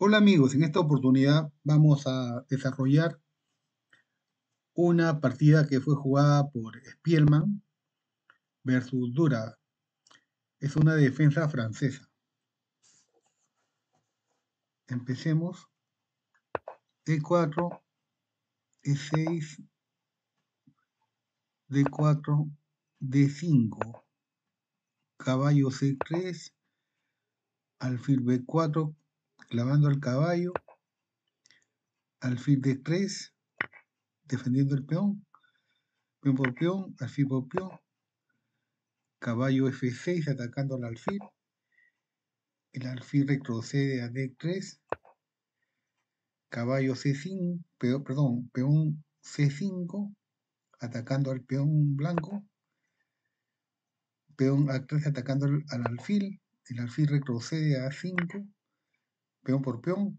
Hola amigos, en esta oportunidad vamos a desarrollar una partida que fue jugada por Spielman versus Dura. Es una defensa francesa. Empecemos. E4, E6, D4, D5, caballo C3, alfil B4, clavando al caballo, alfil D3, defendiendo el peón por peón, alfil por peón, caballo F6, atacando al alfil. El alfil retrocede a D3, caballo C5, peón C5, atacando al peón blanco, peón A3 atacando al alfil, el alfil retrocede a A5, peón por peón,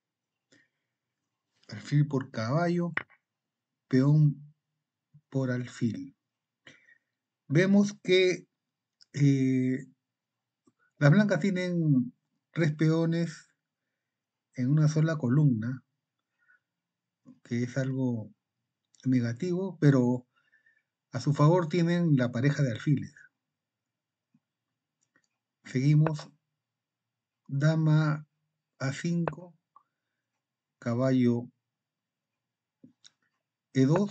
alfil por caballo, peón por alfil. Vemos que las blancas tienen tres peones en una sola columna, que es algo negativo, pero a su favor tienen la pareja de alfiles. Seguimos, dama A5, caballo E2,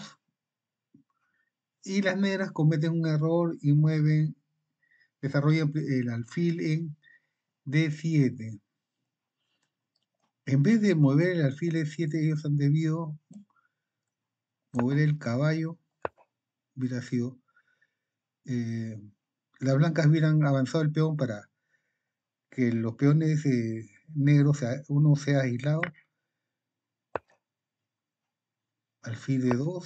y las negras cometen un error y desarrollan el alfil en D7. En vez de mover el alfil E7, ellos han debido mover el caballo. Hubiera sido, las blancas hubieran avanzado el peón para que los peones negros, uno sea aislado. Alfil E2,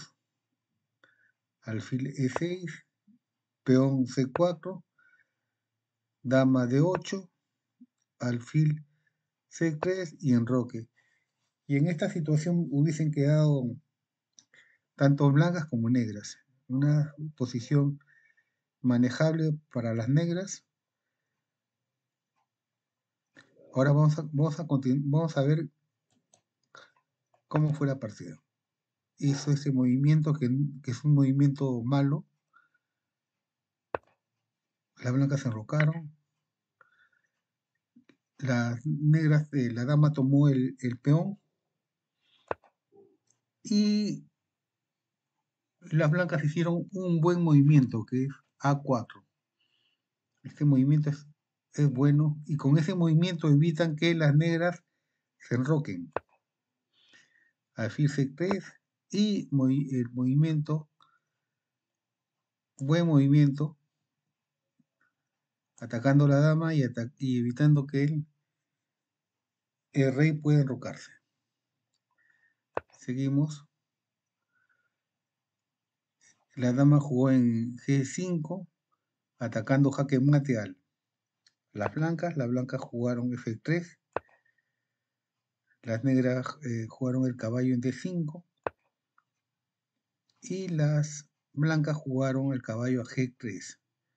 alfil E6, peón C4, dama D8, alfil C3 y enroque. Y en esta situación hubiesen quedado tanto blancas como negras. Una posición manejable para las negras. Ahora vamos a ver cómo fue la partida. Hizo ese movimiento que es un movimiento malo. Las blancas se enrocaron. Las negras, la dama tomó el peón. Y las blancas hicieron un buen movimiento, que es A4. Este movimiento es bueno y con ese movimiento evitan que las negras se enroquen. Alfil C3 y el movimiento, buen movimiento, atacando a la dama y evitando que el rey pueda enrocarse. Seguimos. La dama jugó en G5, atacando jaque mate a las blancas. Las blancas jugaron F3. Las negras jugaron el caballo en D5 y las blancas jugaron el caballo a G3.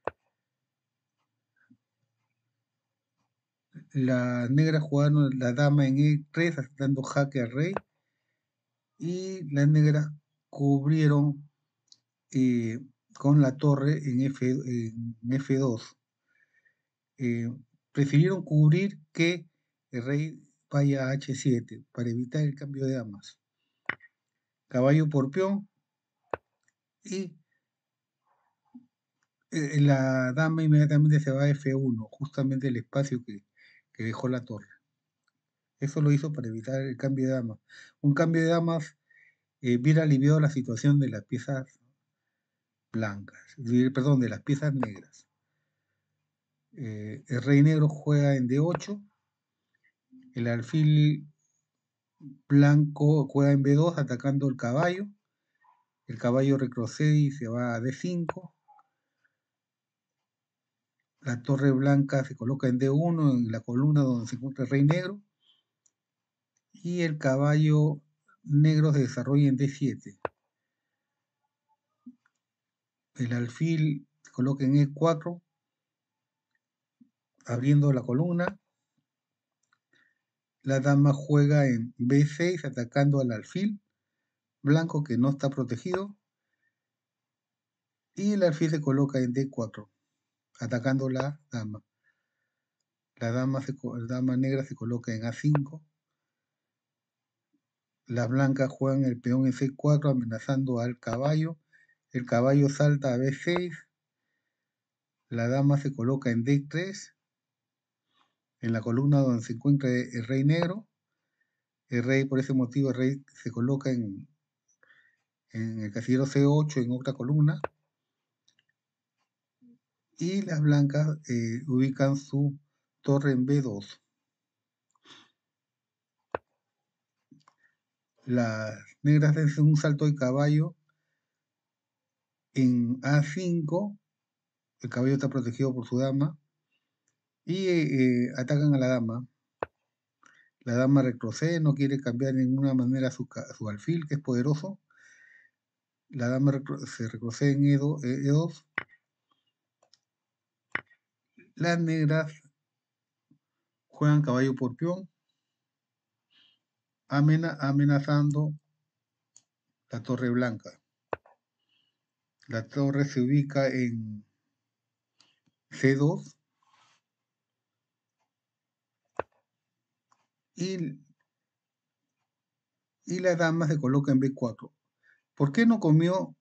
Las negras jugaron la dama en E3, dando jaque al rey, y las negras cubrieron con la torre en F2. Prefirieron cubrir que el rey vaya a H7 para evitar el cambio de damas. Caballo por peón y la dama inmediatamente se va a F1, justamente el espacio que dejó la torre. Eso lo hizo para evitar el cambio de damas. Un cambio de damas hubiera aliviado la situación de las piezas blancas, perdón, de las piezas negras. El rey negro juega en D8, el alfil blanco juega en B2 atacando el caballo retrocede y se va a D5, la torre blanca se coloca en D1 en la columna donde se encuentra el rey negro, y el caballo negro se desarrolla en D7. El alfil se coloca en E4, abriendo la columna. la dama juega en B6 atacando al alfil blanco que no está protegido y el alfil se coloca en D4 atacando la dama. La dama negra se coloca en A5. Las blancas juegan el peón en C4 amenazando al caballo. El caballo salta a B6. La dama se coloca en D3, en la columna donde se encuentra el rey negro. El rey, por ese motivo, el rey se coloca en el casillero C8 en otra columna. Y las blancas ubican su torre en B2. Las negras hacen un salto de caballo en A5. El caballo está protegido por su dama. Y atacan a la dama. La dama retrocede, no quiere cambiar de ninguna manera su alfil, que es poderoso. La dama se retrocede en E2. Las negras juegan caballo por peón, amenazando la torre blanca. La torre se ubica en C2 y la dama se coloca en B4. ¿Por qué no comió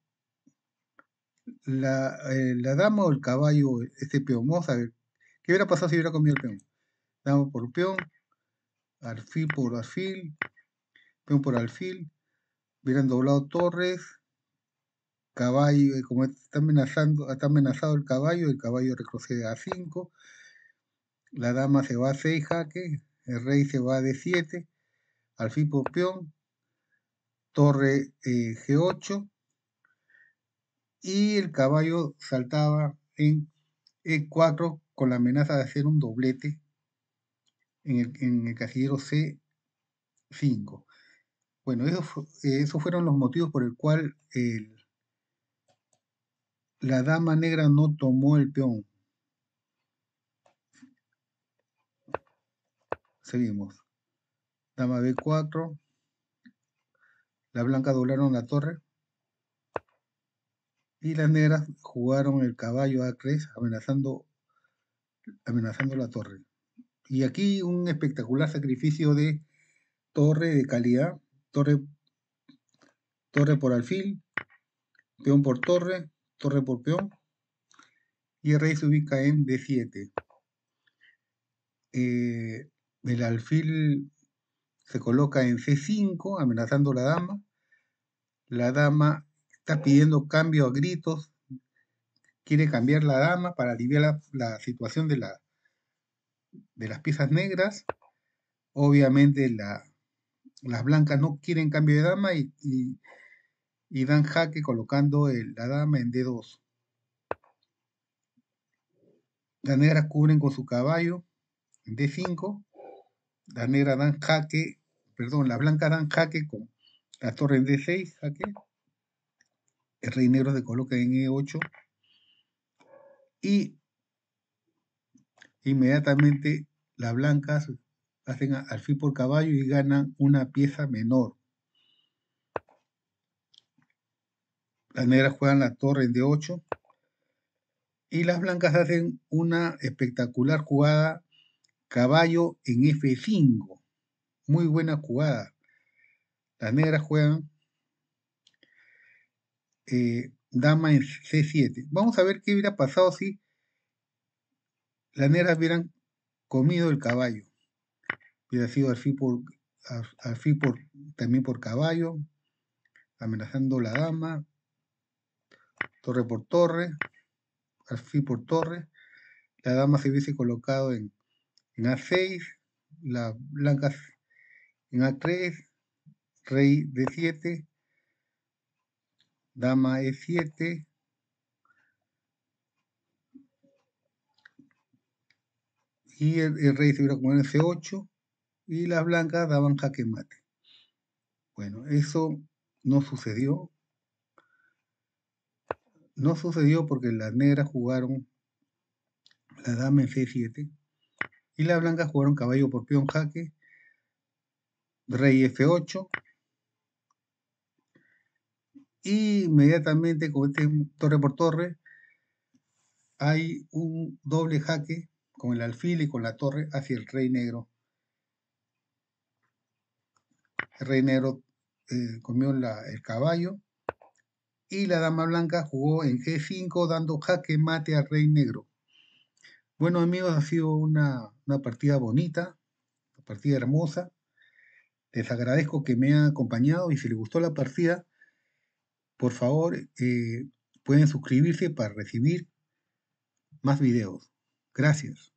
la dama o el caballo este peón? Vamos a ver. ¿Qué hubiera pasado si hubiera comido el peón? Dama por peón, alfil por alfil, peón por alfil. Hubieran doblado torres, caballo, como está amenazado el caballo retrocede a 5, la dama se va a 6 jaque, el rey se va a D7, alfil por peón, torre G8, y el caballo saltaba en E4 con la amenaza de hacer un doblete en el casillero C5. Bueno, esos fueron los motivos por el cual la dama negra no tomó el peón. Seguimos. Dama B4. Las blancas doblaron la torre. Y las negras jugaron el caballo A3 amenazando la torre. Y aquí un espectacular sacrificio de torre de calidad. Torre por alfil, peón por torre, torre por peón. Y el rey se ubica en D7. El alfil se coloca en C5 amenazando la dama. La dama está pidiendo cambio a gritos, quiere cambiar la dama para aliviar la situación de las piezas negras. Obviamente las blancas no quieren cambio de dama y dan jaque colocando la dama en D2. Las negras cubren con su caballo en D5. Las negras dan jaque, perdón, las blancas dan jaque con la torre en D6, jaque. El rey negro se coloca en E8 y inmediatamente las blancas hacen alfil por caballo y ganan una pieza menor. Las negras juegan la torre en D8 y las blancas hacen una espectacular jugada caballo en F5. Muy buena jugada. Las negras juegan dama en C7. Vamos a ver qué hubiera pasado si las negras hubieran comido el caballo. Hubiera sido alfil también por caballo, amenazando la dama, torre por torre, alfil por torre. La dama se hubiese colocado en A6, las blancas en A3, rey D7, dama E7, y el rey se hubiera acomodado en C8, y las blancas daban jaque mate. Bueno, eso no sucedió. No sucedió porque las negras jugaron la dama en C7 y las blancas jugaron caballo por peón jaque, rey F8, y inmediatamente con este torre por torre hay un doble jaque con el alfil y con la torre hacia el rey negro. El rey negro comió el caballo y la dama blanca jugó en G5 dando jaque mate al rey negro. Bueno amigos, ha sido una partida bonita, una partida hermosa. Les agradezco que me hayan acompañado y si les gustó la partida, por favor pueden suscribirse para recibir más videos. Gracias.